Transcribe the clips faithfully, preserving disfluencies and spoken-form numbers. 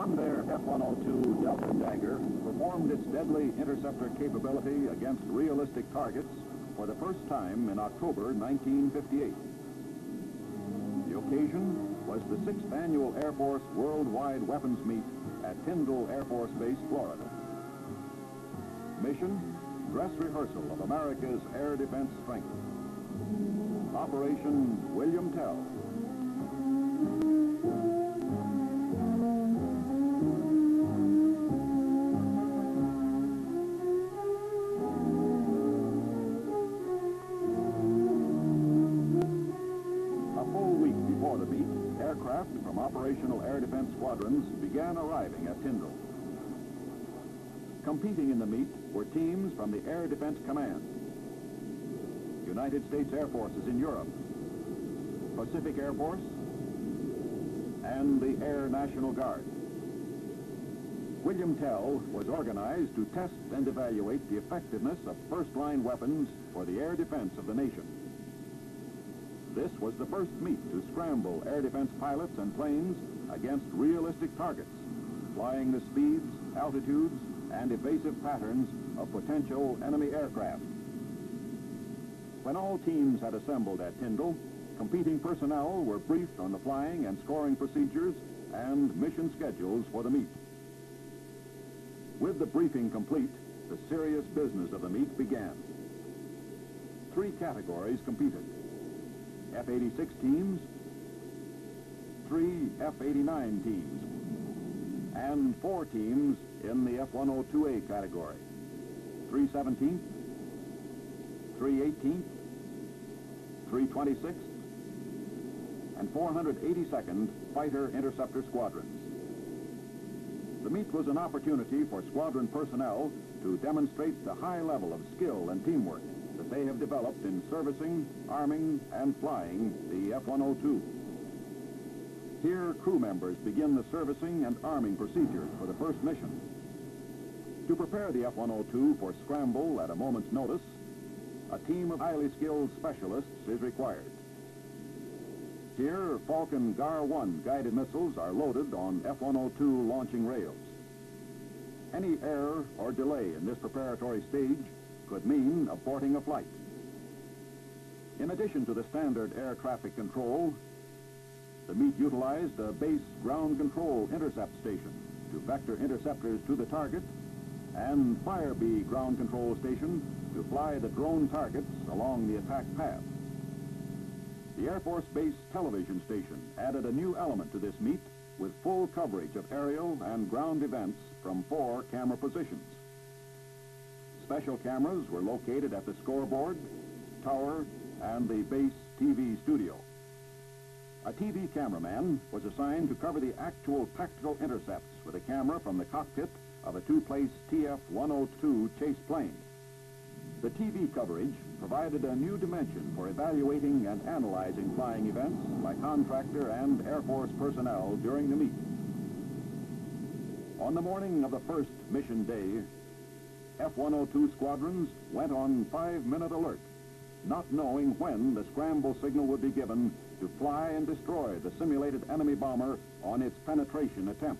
Convair F one oh two Delta Dagger performed its deadly interceptor capability against realistic targets for the first time in October nineteen fifty-eight. The occasion was the sixth annual Air Force Worldwide Weapons Meet at Tyndall Air Force Base, Florida. Mission, dress rehearsal of America's air defense strength. Operation William Tell. Aircraft from operational air defense squadrons began arriving at Tyndall. Competing in the meet were teams from the Air Defense Command, United States Air Forces in Europe, Pacific Air Force, and the Air National Guard. William Tell was organized to test and evaluate the effectiveness of first-line weapons for the air defense of the nation. This was the first meet to scramble air defense pilots and planes against realistic targets, flying the speeds, altitudes, and evasive patterns of potential enemy aircraft. When all teams had assembled at Tyndall, competing personnel were briefed on the flying and scoring procedures and mission schedules for the meet. With the briefing complete, the serious business of the meet began. Three categories competed: F eighty-six teams, three F eighty-nine teams, and four teams in the F one oh two A category: three seventeenth, three eighteenth, three twenty-sixth, and four hundred eighty-second Fighter Interceptor Squadrons. The meet was an opportunity for squadron personnel to demonstrate the high level of skill and teamwork that they have developed in servicing, arming, and flying the F one oh two. Here, crew members begin the servicing and arming procedures for the first mission. To prepare the F one oh two for scramble at a moment's notice, a team of highly skilled specialists is required. Here, Falcon G A R one guided missiles are loaded on F one oh two launching rails. Any error or delay in this preparatory stage could mean aborting a flight. In addition to the standard air traffic control, the meet utilized a base ground control intercept station to vector interceptors to the target, and Firebee ground control station to fly the drone targets along the attack path. The Air Force Base television station added a new element to this meet with full coverage of aerial and ground events from four camera positions. Special cameras were located at the scoreboard, tower, and the base T V studio. A T V cameraman was assigned to cover the actual tactical intercepts with a camera from the cockpit of a two-place T F one oh two chase plane. The T V coverage provided a new dimension for evaluating and analyzing flying events by contractor and Air Force personnel during the meet. On the morning of the first mission day, F one oh two squadrons went on five-minute alert, not knowing when the scramble signal would be given to fly and destroy the simulated enemy bomber on its penetration attempt.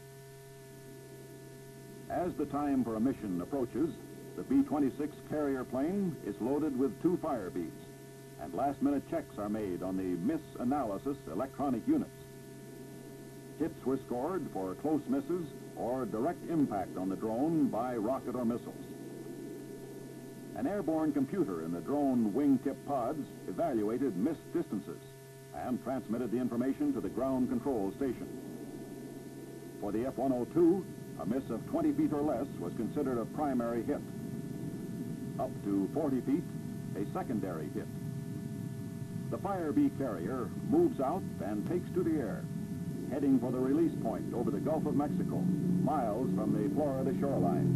As the time for a mission approaches, the B twenty-six carrier plane is loaded with two Firebees, and last-minute checks are made on the miss analysis electronic units. Hits were scored for close misses or direct impact on the drone by rocket or missiles. An airborne computer in the drone wingtip pods evaluated missed distances and transmitted the information to the ground control station. For the F one oh two, a miss of twenty feet or less was considered a primary hit. Up to forty feet, a secondary hit. The Firebee carrier moves out and takes to the air, heading for the release point over the Gulf of Mexico, miles from the Florida shoreline.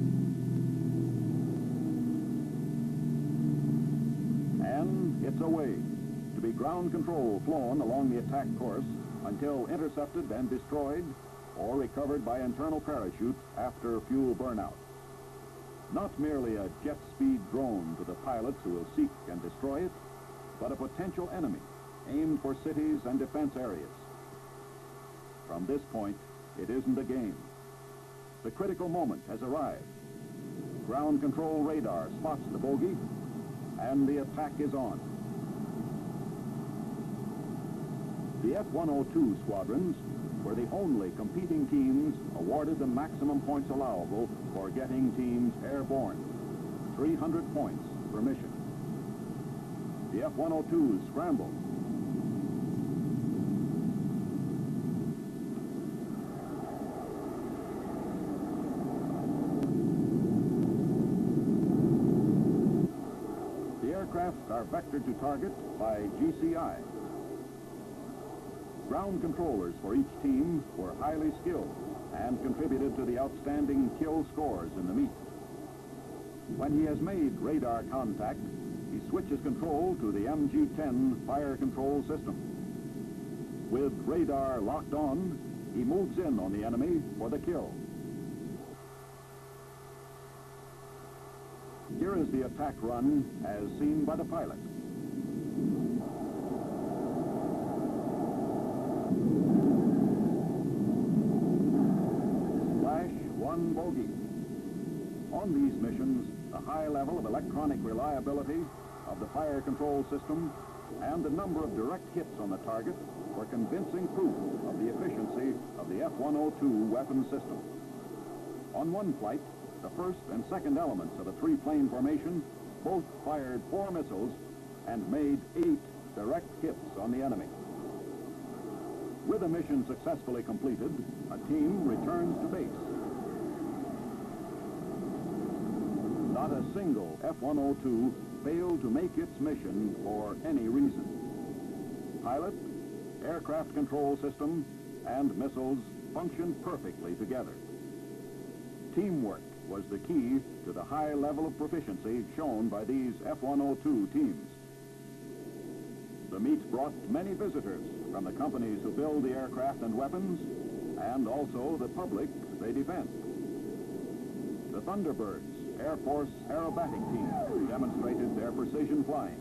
And it's away, to be ground control flown along the attack course until intercepted and destroyed or recovered by internal parachute after fuel burnout. Not merely a jet speed drone to the pilots who will seek and destroy it, but a potential enemy aimed for cities and defense areas. From this point, it isn't a game. The critical moment has arrived. Ground control radar spots the bogey, and the attack is on. The F one oh two squadrons were the only competing teams awarded the maximum points allowable for getting teams airborne, three hundred points per mission. The F one oh twos scrambled. The aircraft are vectored to target by G C I. Ground controllers for each team were highly skilled and contributed to the outstanding kill scores in the meet. When he has made radar contact, he switches control to the M G ten fire control system. With radar locked on, he moves in on the enemy for the kill. Here is the attack run as seen by the pilot. One bogey. On these missions, the high level of electronic reliability of the fire control system and the number of direct hits on the target were convincing proof of the efficiency of the F one oh two weapon system. On one flight, the first and second elements of a three-plane formation both fired four missiles and made eight direct hits on the enemy. With the mission successfully completed, a team returns to base. Not a single F one oh two failed to make its mission for any reason. Pilot, aircraft control system, and missiles functioned perfectly together. Teamwork was the key to the high level of proficiency shown by these F one oh two teams. The meet brought many visitors from the companies who build the aircraft and weapons, and also the public they defend. The Thunderbirds Air Force aerobatic team demonstrated their precision flying.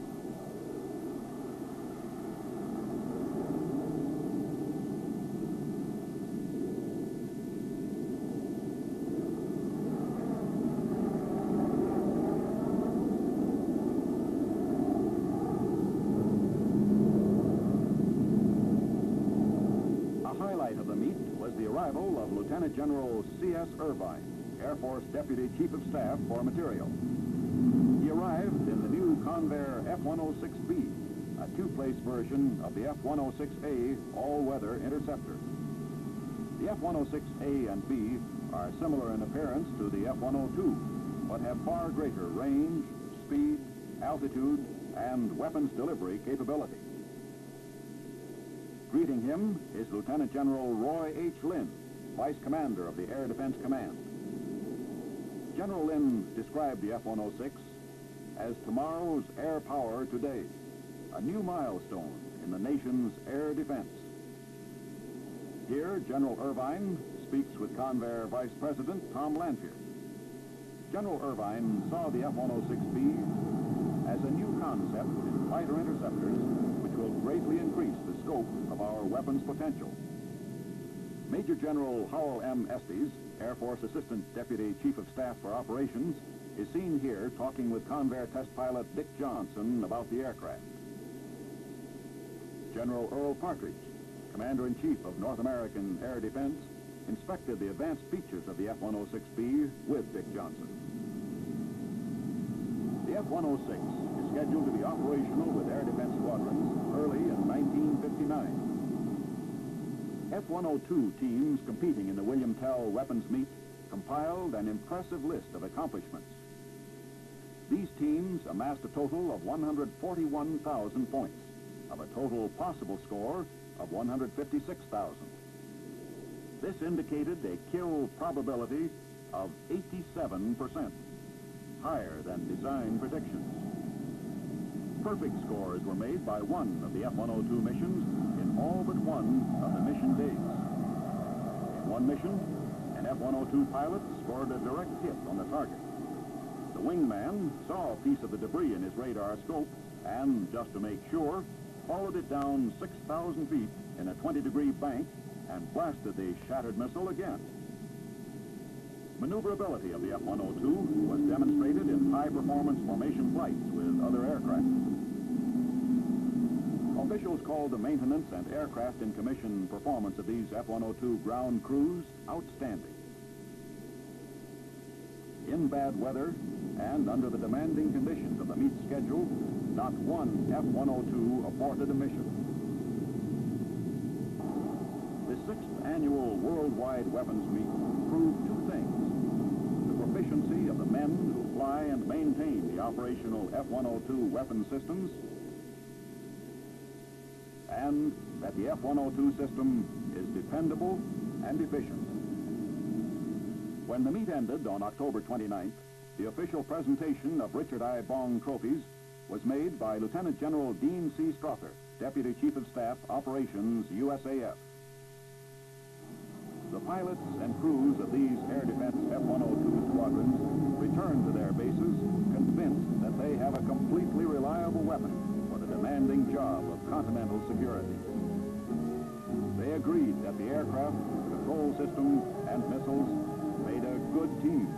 A highlight of the meet was the arrival of Lieutenant General C S Irvine, Air Force Deputy Chief of Staff for Material. He arrived in the new Convair F one oh six B, a two-place version of the F one oh six A all-weather interceptor. The F one oh six A and B are similar in appearance to the F one oh two, but have far greater range, speed, altitude, and weapons delivery capability. Greeting him is Lieutenant General Roy H. Lynn, Vice Commander of the Air Defense Command. General Lynn described the F one oh six as tomorrow's air power today, a new milestone in the nation's air defense. Here, General Irvine speaks with Convair Vice President Tom Lanphier. General Irvine saw the F one oh six B as a new concept in fighter interceptors which will greatly increase the scope of our weapons potential. Major General Howell M. Estes, Air Force Assistant Deputy Chief of Staff for Operations, is seen here talking with Convair test pilot Dick Johnson about the aircraft. General Earl Partridge, Commander-in-Chief of North American Air Defense, inspected the advanced features of the F one oh six B with Dick Johnson. The F one oh six is scheduled to be operational with air defense squadrons early in nineteen fifty-nine. F one oh two teams competing in the William Tell weapons meet compiled an impressive list of accomplishments. These teams amassed a total of one hundred forty-one thousand points, of a total possible score of one hundred fifty-six thousand. This indicated a kill probability of eighty-seven percent, higher than design predictions. Perfect scores were made by one of the F one oh two missions in all but one of the mission days. In one mission, an F one oh two pilot scored a direct hit on the target. The wingman saw a piece of the debris in his radar scope and, just to make sure, followed it down six thousand feet in a twenty degree bank and blasted the shattered missile again. Maneuverability of the F one oh two was demonstrated in high-performance formation flights with other aircraft. Officials called the maintenance and aircraft in commission performance of these F one oh two ground crews outstanding. In bad weather and under the demanding conditions of the meet schedule, not one F one oh two aborted a mission. The sixth annual Worldwide Weapons Meet proved two things: the proficiency of the men who fly and maintain the operational F one oh two weapon systems, and that the F one oh two system is dependable and efficient. When the meet ended on October twenty-ninth, the official presentation of Richard I. Bong trophies was made by Lieutenant General Dean C. Strother, Deputy Chief of Staff, Operations, U S A F. The pilots and crews of these Air Defense F one oh two squadrons returned to their bases convinced that they have a completely reliable weapon for the demanding job of continental security. They agreed that the aircraft, control system, and missiles made a good team.